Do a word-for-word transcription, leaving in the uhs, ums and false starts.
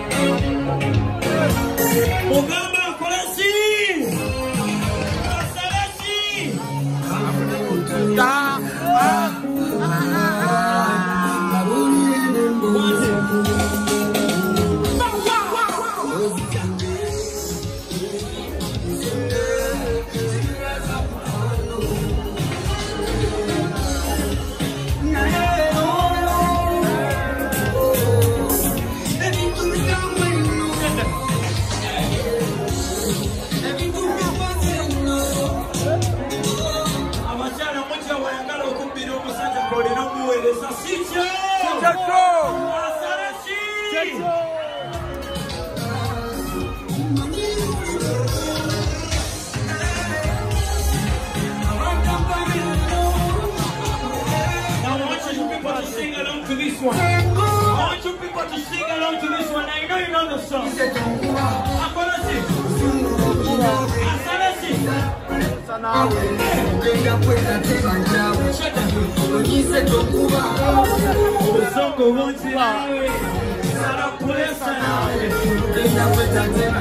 Mugamba Kolesi. Asalashi. Da. I want you people to sing along to this one. I know you know the song. Akolesi. Asalashi. Songo won't you? Sara pulesa nawe.